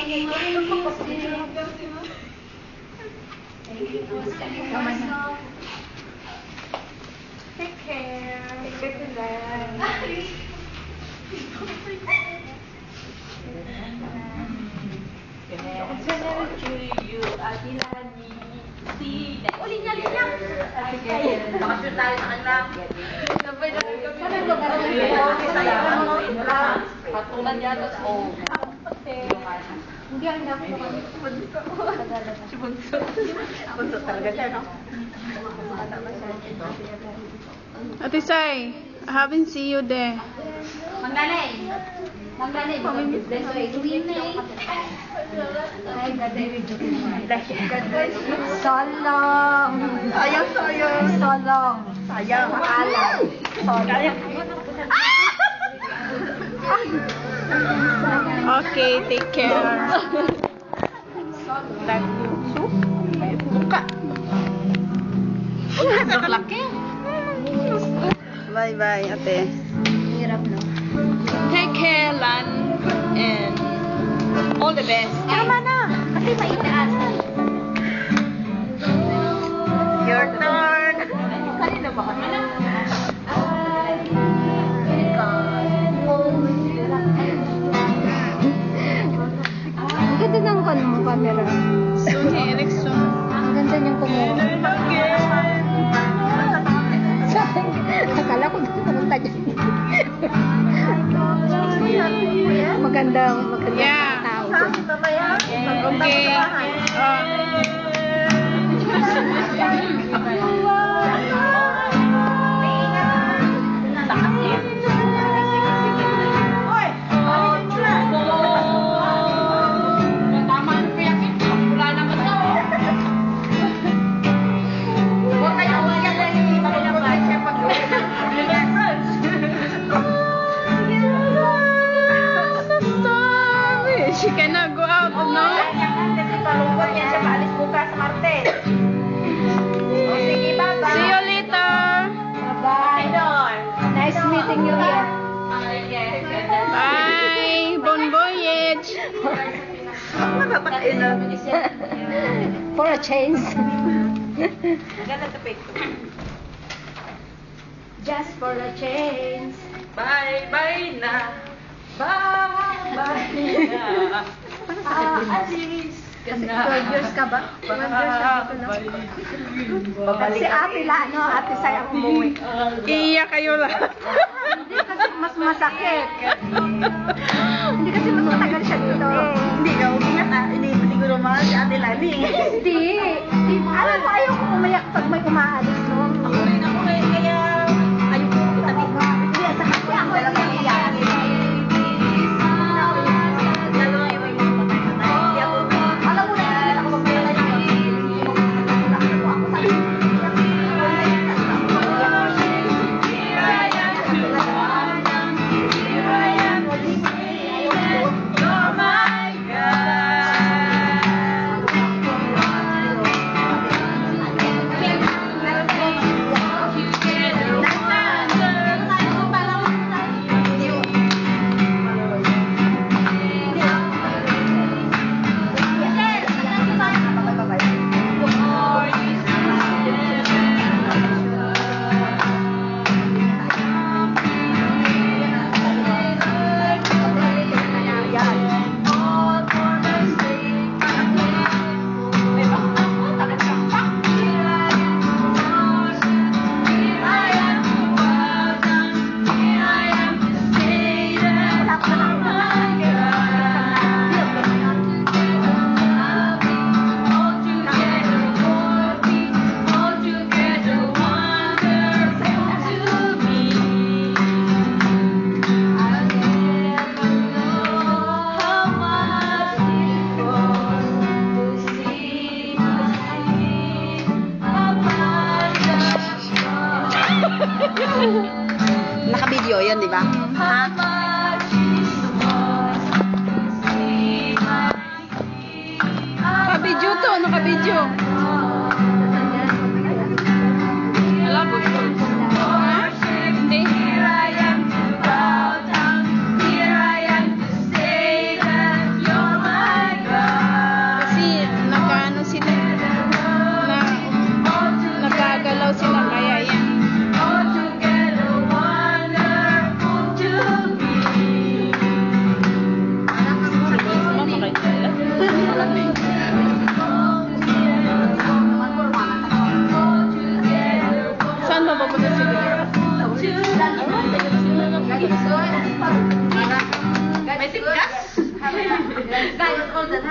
Take care. Tita Lani. You, Tita Lani. Linya. Makasyon tayo sa kanila. Patulan yata sa hindi ang dapat si Bunso. Bunso talaga siya, no? Ate Sai, I haven't seen you there. Mangganay. Solong. Sayang. Maalam. Okay, take care. Buka. Laki. Bye-bye, ate. Hirap, no? Take care, Lan. And all the best. Tama na. Kasi maitaan. Your turn. Kanina ba? Ang ganda ng camera. Soon, next soon. Ang ganda niyang kumuha. Akala ko dito pumunta dyan. Maganda Yeah. tao dyan. Okay. She cannot go out, no? Kasi palungkot yan siya paalis bukas sa Martes. O sige, bye-bye. See you later. Bye-bye. Nice meeting you here. Bye. Bon voyage. For a change. Just for a change. Bye-bye na. Bye-bye na. Alis ka na. 12 years ka ba? 12 years ka ba? Si Ate Lani, Ate Sai ang umuwi. Iiyak kayo lahat. Hindi kasi mas masakit. Hindi kasi mas matagal siya dito. Hindi ka umiyak ah. Hindi siguro mahal si Ate Lani. Hindi. Alam mo, ayaw ko umayak pag may umaalis, no? Ako rin kaya ayoko ko sabi ko. Hindi, sa kasi ako lang naiyak. Alam mo na yun, ako magpapalala yun. Ako sabi ko. Naka-video yan, di ba? Ha? Naka-video to, naka-video. Alam mo yun? Ha? Hindi.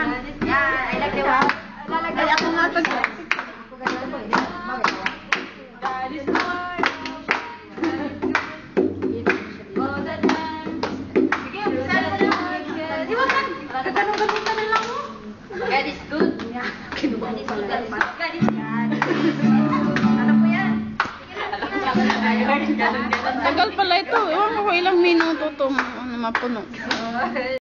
Yan, I like the one. Lalagay ako nga to. God is Lord. All the time. Sige, saan mo lang. Di ba kan? Kaganong-ganong ka na lang mo. God is good. God is good. God is God. Ano po yan? Tagal pala ito. Ewan ko ilang minuto itong mapuno.